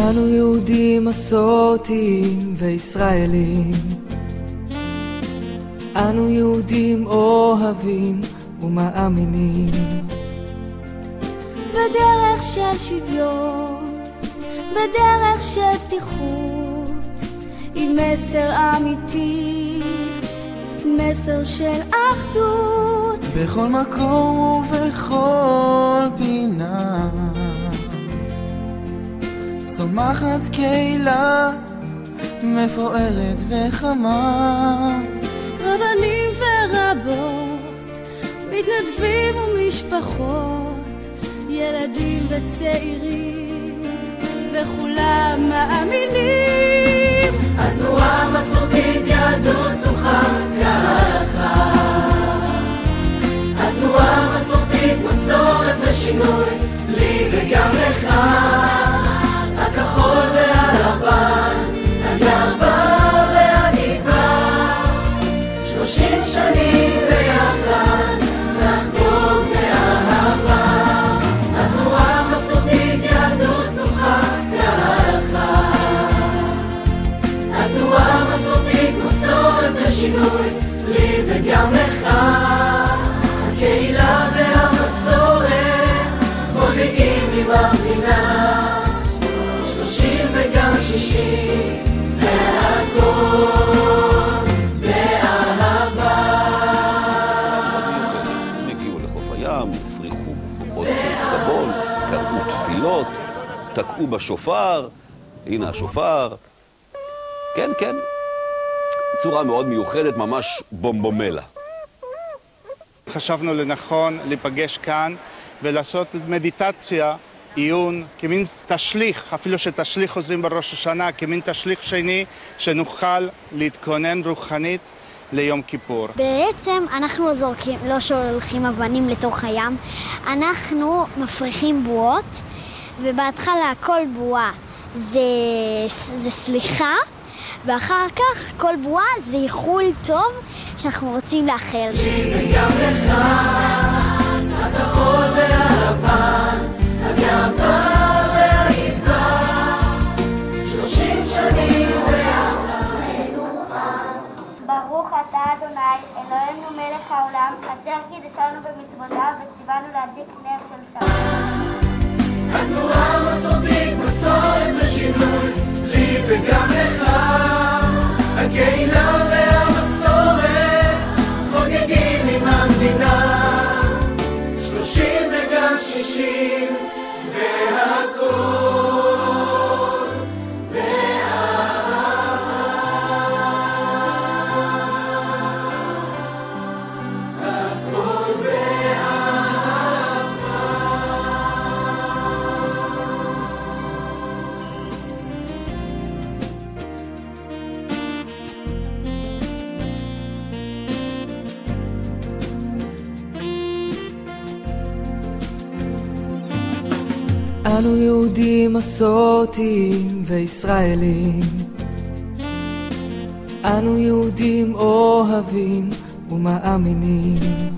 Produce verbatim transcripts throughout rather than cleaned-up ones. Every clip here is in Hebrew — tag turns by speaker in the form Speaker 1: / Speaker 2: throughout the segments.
Speaker 1: אנו יהודים מסורתיים וישראלים, אנו יהודים אוהבים ומאמינים
Speaker 2: בדרך של שוויון, בדרך של פתיחות, עם מסר אמיתי, מסר של אחדות,
Speaker 1: בכל מקום ובכל פינה צומחת קהילה מפוארת וחמה,
Speaker 2: רבנים ורבות, מתנדבים ומשפחות, ילדים וצעירים, וכולם מאמינים.
Speaker 3: התנועה המסורתית יהדות תוכל ככה, התנועה המסורתית מסורת ושינוי, לי וגם לך, הכחול והלבן, הגאווה והגבעה, שלושים שנים ביחד נחגוג מאהבה. התנועה המסורתית יהדות תוכל ככה, התנועה המסורתית מסורת ושינוי, לי וגם לך, הקהילה והמסורת חוגגים עם המדינה, שלושים וגם שישים, והכל באהבה.
Speaker 4: הם הגיעו לחוף הים, הפריחו בובות סבון, קראו תפילות, תקעו בשופר, הנה השופר. כן, כן, צורה מאוד מיוחדת, ממש בומבומלה.
Speaker 5: חשבנו לנכון להיפגש כאן ולעשות מדיטציה, עיון, כמין תשליך, אפילו שתשליך חוזרים בראש השנה, כמין תשליך שני שנוכל להתכונן רוחנית ליום כיפור.
Speaker 6: בעצם אנחנו זורקים, לא שולחים אבנים לתוך הים, אנחנו מפריחים בועות, ובהתחלה כל בועה זה, זה סליחה, ואחר כך כל בועה זה איחול טוב שאנחנו רוצים לאחל.
Speaker 3: וגם לך, הכחול והלבן, הגאווה והגבעה, שלושים שנים ביחד נוכל.
Speaker 2: ברוך אתה אדוני, אלוהינו מלך העולם, אשר קידשנו במצוותיו וציוונו להדליק נר של שבת.
Speaker 3: התנועה המסורתית מסורת ושינוי, לי וגם לך, הקהילה והמסורת חוגגים עם המדינה, שלושים וגם שישים, והכל
Speaker 1: אנו יהודים מסורתיים וישראלים, אנו יהודים אוהבים ומאמינים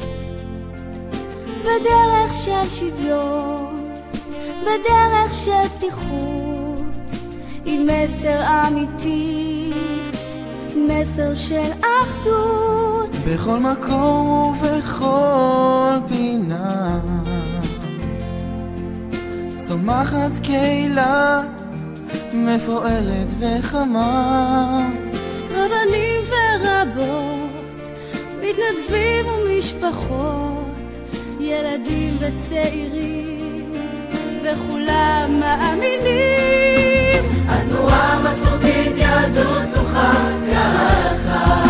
Speaker 2: בדרך של שוויון, בדרך של פתיחות, עם מסר אמיתי, מסר של אחדות,
Speaker 1: בכל מקום ובכל פינה צומחת קהילה מפוארת וחמה,
Speaker 2: רבנים ורבות, מתנדבים ומשפחות, ילדים וצעירים, וכולם מאמינים.
Speaker 3: התנועה המסורתית יהדות תוכל ככה,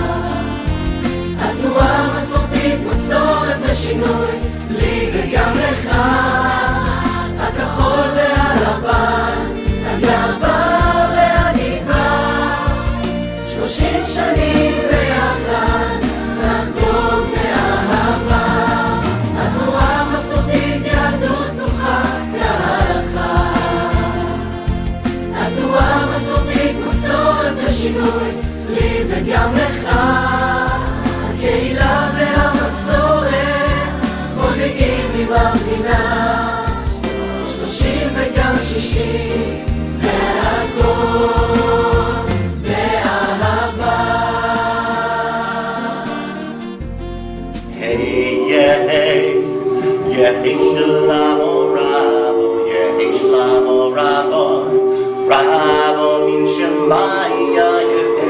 Speaker 3: התנועה המסורתית מסורת ושינוי, לי וגם לך, הכחול והלבן, הגאווה והגבעה, שלושים שנים ביחד נחגוג מאהבה. התנועה המסורתית יהדות תוכל ככה, התנועה המסורתית מסורת ושינוי, לי וגם לך, הקהילה והמסורת חוגגים עם המדינה, שלושים וגם שישים.
Speaker 7: יהי שלמו רבו, יהי שלמו רבו, רבו מן שמאיה